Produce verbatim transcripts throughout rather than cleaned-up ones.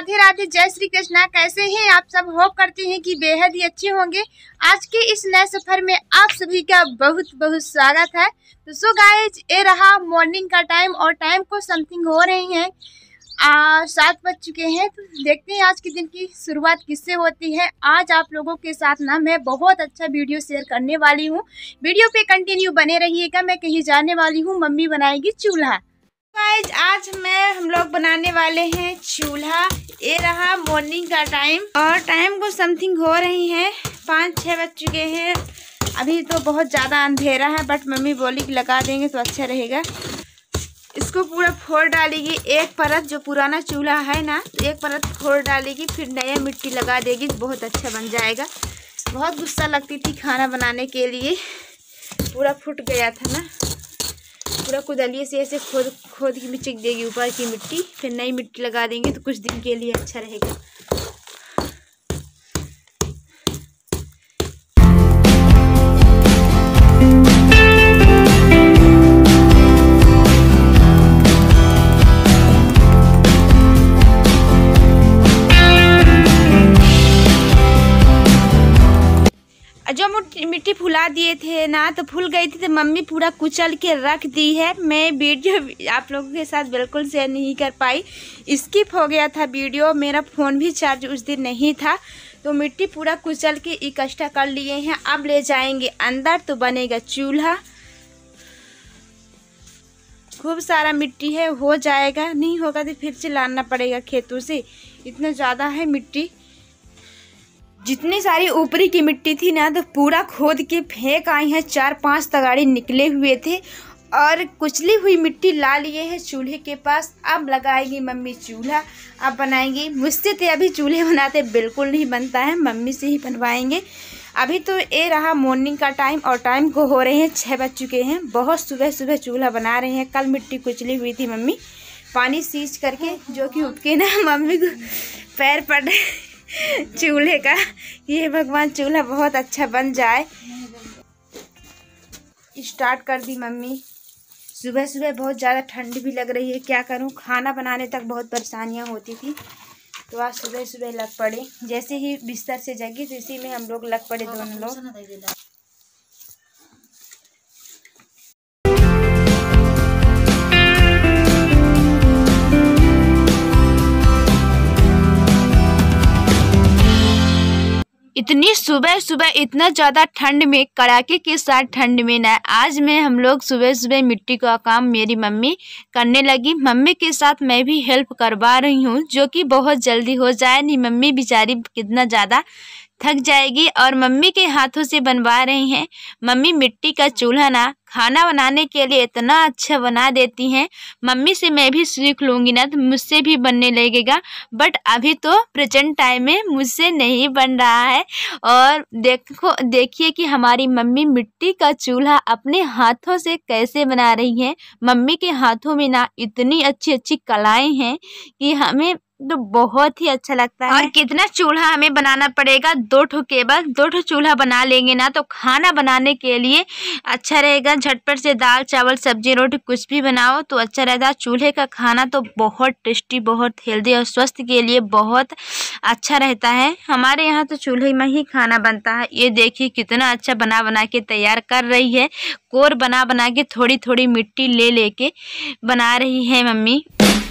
राधे राधे, जय श्री कृष्णा। कैसे हैं आप सब? होप करते हैं कि बेहद ही अच्छे होंगे। आज के इस नए सफर में आप सभी का बहुत बहुत स्वागत है। तो सो गाइज, ये रहा मॉर्निंग का टाइम और टाइम को समथिंग हो रहे हैं सात बज चुके हैं। तो देखते हैं आज के दिन की शुरुआत किससे होती है। आज आप लोगों के साथ ना मैं बहुत अच्छा वीडियो शेयर करने वाली हूँ। वीडियो पे कंटिन्यू बने रहिएगा। मैं कहीं जाने वाली हूँ, मम्मी बनाएगी चूल्हा। गाइज, आज मैं हम लोग बनाने वाले हैं चूल्हा। ये रहा मॉर्निंग का टाइम और टाइम को समथिंग हो रही है पाँच छः बज चुके हैं। अभी तो बहुत ज़्यादा अंधेरा है, बट मम्मी बोली कि लगा देंगे तो अच्छा रहेगा। इसको पूरा फोड़ डालेगी, एक परत जो पुराना चूल्हा है ना, तो एक परत फोड़ डालेगी, फिर नया मिट्टी लगा देगी, बहुत अच्छा बन जाएगा। बहुत गुस्सा लगती थी खाना बनाने के लिए, पूरा फूट गया था ना, पूरा कुदालिये से ऐसे खोद खोद के मिचक देगी ऊपर की मिट्टी, फिर नई मिट्टी लगा देंगे तो कुछ दिन के लिए अच्छा रहेगा। जो मिट्टी फुला दिए थे ना, तो फूल गई थी, तो मम्मी पूरा कुचल के रख दी है। मैं वीडियो आप लोगों के साथ बिल्कुल शेयर नहीं कर पाई, स्किप हो गया था वीडियो। मेरा फ़ोन भी चार्ज उस दिन नहीं था, तो मिट्टी पूरा कुचल के इकट्ठा कर लिए हैं। अब ले जाएंगे अंदर तो बनेगा चूल्हा। खूब सारा मिट्टी है, हो जाएगा, नहीं होगा तो फिर से लाना पड़ेगा खेतों से। इतना ज़्यादा है मिट्टी, जितनी सारी ऊपरी की मिट्टी थी ना, तो पूरा खोद के फेंक आई है। चार पांच तगाड़े निकले हुए थे और कुचली हुई मिट्टी ला लिए हैं चूल्हे के पास। अब लगाएगी मम्मी चूल्हा, अब बनाएंगी। मुझसे तो अभी चूल्हे बनाते बिल्कुल नहीं बनता है, मम्मी से ही बनवाएंगे। अभी तो ये रहा मॉर्निंग का टाइम और टाइम को हो रहे हैं छः बज चुके हैं। बहुत सुबह सुबह चूल्हा बना रहे हैं। कल मिट्टी कुचली हुई थी मम्मी पानी सींच करके, जो कि उठ के ना मम्मी को पैर पड़ चूल्हे का। ये भगवान चूल्हा बहुत अच्छा बन जाए। स्टार्ट कर दी मम्मी। सुबह सुबह बहुत ज़्यादा ठंड भी लग रही है, क्या करूं, खाना बनाने तक बहुत परेशानियां होती थी, तो आज सुबह सुबह लग पड़े। जैसे ही बिस्तर से जगी तो इसी में हम लोग लग पड़े दोनों लोग। इतनी सुबह सुबह इतना ज़्यादा ठंड में, कड़ाके के साथ ठंड में ना, आज मैं हम लोग सुबह सुबह मिट्टी का काम मेरी मम्मी करने लगी। मम्मी के साथ मैं भी हेल्प करवा रही हूँ, जो कि बहुत जल्दी हो जाए। नहीं, मम्मी बेचारी कितना ज़्यादा थक जाएगी और मम्मी के हाथों से बनवा रही हैं। मम्मी मिट्टी का चूल्हा ना खाना बनाने के लिए इतना अच्छा बना देती हैं। मम्मी से मैं भी सीख लूँगी ना, तो मुझसे भी बनने लगेगा। बट अभी तो प्रेजेंट टाइम में मुझसे नहीं बन रहा है। और देखो देखिए कि हमारी मम्मी मिट्टी का चूल्हा अपने हाथों से कैसे बना रही हैं। मम्मी के हाथों में ना इतनी अच्छी अच्छी कलाएँ हैं कि हमें तो बहुत ही अच्छा लगता है। और कितना चूल्हा हमें बनाना पड़ेगा, दो ठो केबल, दो ठो चूल्हा बना लेंगे ना, तो खाना बनाने के लिए अच्छा रहेगा। झटपट से दाल चावल सब्जी रोटी कुछ भी बनाओ तो अच्छा रहता। चूल्हे का खाना तो बहुत टेस्टी, बहुत हेल्दी और स्वास्थ्य के लिए बहुत अच्छा रहता है। हमारे यहाँ तो चूल्हे में ही खाना बनता है। ये देखिए कितना अच्छा बना बना के तैयार कर रही है। कोर बना बना के थोड़ी थोड़ी मिट्टी ले लेके बना रही है मम्मी।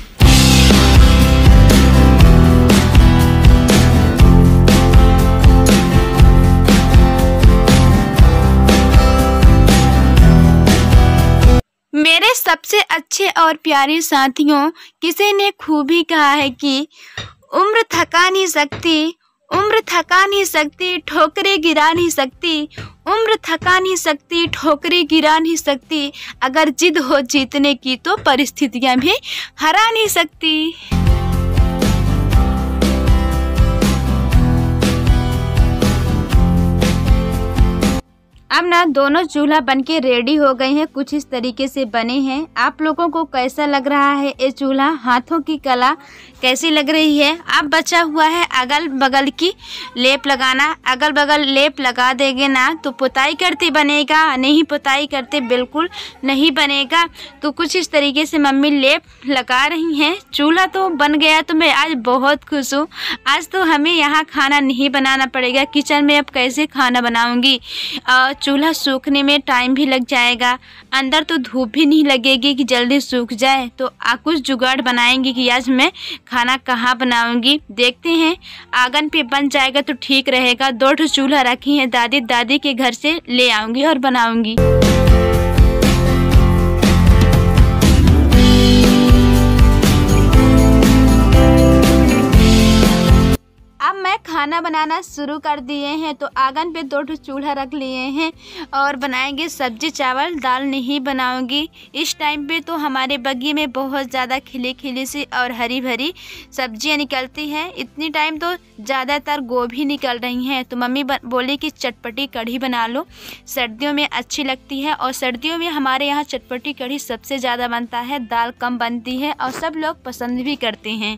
मेरे सबसे अच्छे और प्यारे साथियों, किसी ने खूब ही कहा है कि उम्र थका नहीं सकती, उम्र थका नहीं सकती, ठोकरें गिरा नहीं सकती, उम्र थका नहीं सकती, ठोकरें गिरा नहीं सकती, अगर जिद हो जीतने की तो परिस्थितियां भी हरा नहीं सकती। अब ना दोनों चूल्हा बनके रेडी हो गए हैं, कुछ इस तरीके से बने हैं। आप लोगों को कैसा लग रहा है ये चूल्हा, हाथों की कला कैसी लग रही है। अब बचा हुआ है अगल बगल की लेप लगाना। अगल बगल लेप लगा देंगे ना तो पुताई करते बनेगा, नहीं पुताई करते बिल्कुल नहीं बनेगा। तो कुछ इस तरीके से मम्मी लेप लगा रही हैं। चूल्हा तो बन गया तो मैं आज बहुत खुश हूँ। आज तो हमें यहाँ खाना नहीं बनाना पड़ेगा, किचन में अब कैसे खाना बनाऊँगी। चूल्हा सूखने में टाइम भी लग जाएगा, अंदर तो धूप भी नहीं लगेगी कि जल्दी सूख जाए। तो आ कुछ जुगाड़ बनाएंगे कि आज मैं खाना कहाँ बनाऊंगी। देखते हैं, आंगन पे बन जाएगा तो ठीक रहेगा। दो ठो चूल्हा रखी हैं दादी, दादी के घर से ले आऊंगी और बनाऊंगी। अब मैं खाना बनाना शुरू कर दिए हैं। तो आंगन पे दो ठो चूल्हा रख लिए हैं और बनाएंगे सब्जी चावल। दाल नहीं बनाऊंगी इस टाइम पे। तो हमारे बगी में बहुत ज़्यादा खिली खिली सी और हरी भरी सब्जियां निकलती हैं। इतनी टाइम तो ज़्यादातर गोभी निकल रही हैं। तो मम्मी बोली कि चटपटी कढ़ी बना लो, सर्दियों में अच्छी लगती है। और सर्दियों में हमारे यहाँ चटपटी कढ़ी सबसे ज़्यादा बनता है, दाल कम बनती है और सब लोग पसंद भी करते हैं।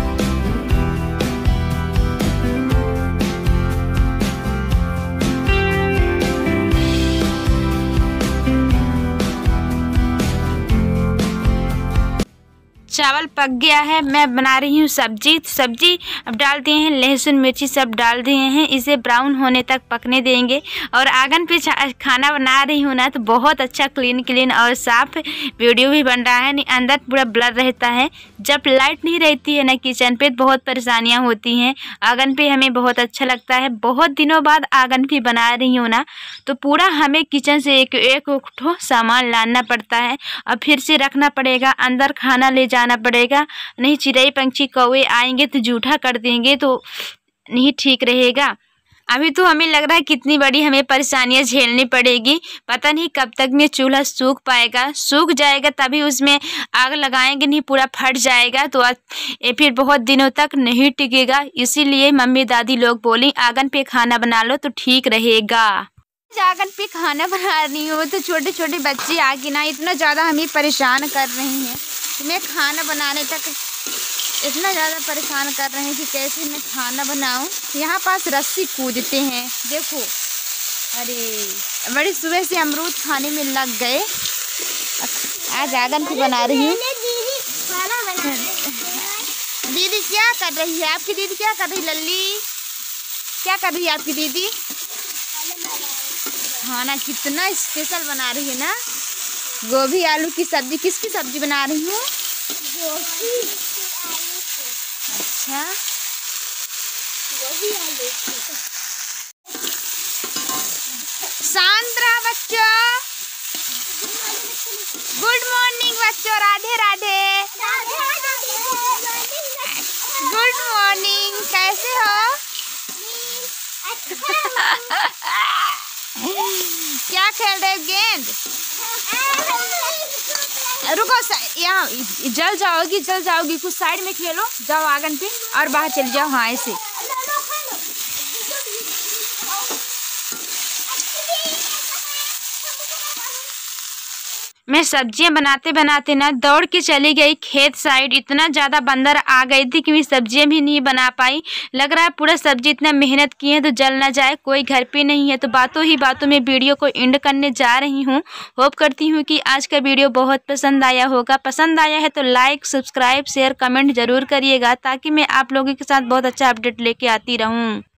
चावल पक गया है, मैं बना रही हूँ सब्जी। सब्जी अब डाल दिए हैं, लहसुन मिर्ची सब डाल दिए हैं। इसे ब्राउन होने तक पकने देंगे। और आंगन पे खाना बना रही हूँ ना तो बहुत अच्छा क्लीन क्लीन और साफ वीडियो भी बन रहा है। नहीं अंदर पूरा ब्लर रहता है। जब लाइट नहीं रहती है ना किचन पे तो बहुत परेशानियाँ होती हैं। आंगन पे हमें बहुत अच्छा लगता है। बहुत दिनों बाद आंगन पे बना रही हूँ ना तो पूरा हमें किचन से एक एक ठो सामान लाना पड़ता है और फिर से रखना पड़ेगा। अंदर खाना ले जाना पड़ेगा, नहीं चिड़ै पंछी कौवे आएंगे तो जूठा कर देंगे तो नहीं ठीक रहेगा। अभी तो हमें लग रहा है कितनी बड़ी हमें परेशानियां झेलनी पड़ेगी। पता नहीं कब तक में चूल्हा सूख पाएगा। सूख जाएगा तभी उसमें आग लगाएंगे, नहीं पूरा फट जाएगा तो ये फिर बहुत दिनों तक नहीं टिकेगा। इसीलिए मम्मी दादी लोग बोली आंगन पे खाना बना लो तो ठीक रहेगा। आंगन पे खाना बना रही हूँ तो छोटे छोटे बच्चे आके ना इतना ज़्यादा हमें परेशान कर रहे हैं। मैं खाना बनाने तक इतना ज़्यादा परेशान कर रहे हैं कि कैसे मैं खाना बनाऊं। यहाँ पास रस्सी कूदते हैं, देखो। अरे बड़ी सुबह से अमरूद खाने में लग गए। आज आंगन पे बना रही हूँ। दीदी क्या कर रही है? आपकी दीदी क्या कर रही है? लल्ली क्या कर रही है आपकी दीदी? खाना कितना स्पेशल बना रही है ना। गोभी आलू की सब्जी। किसकी सब्जी बना रही हूँ? गोभी आलू की। अच्छा, गोभी आलू की। शांत रहो बच्चों। गुड मॉर्निंग बच्चों। राधे राधे। गुड मॉर्निंग, कैसे हो? क्या खेल रहे हो? गेंद? रुको, यहाँ जल जाओगी जल जाओगी कुछ साइड में खेलो। जाओ आंगन पे और बाहर चले जाओ। हाँ ऐसे। मैं सब्जियां बनाते बनाते ना दौड़ के चली गई खेत साइड। इतना ज़्यादा बंदर आ गई थी कि मैं सब्जियां भी नहीं बना पाई। लग रहा है पूरा सब्जी इतना मेहनत की है तो जल ना जाए। कोई घर पे नहीं है तो बातों ही बातों में वीडियो को एंड करने जा रही हूँ। होप करती हूँ कि आज का वीडियो बहुत पसंद आया होगा। पसंद आया है तो लाइक सब्सक्राइब शेयर कमेंट ज़रूर करिएगा ताकि मैं आप लोगों के साथ बहुत अच्छा अपडेट लेके आती रहूँ।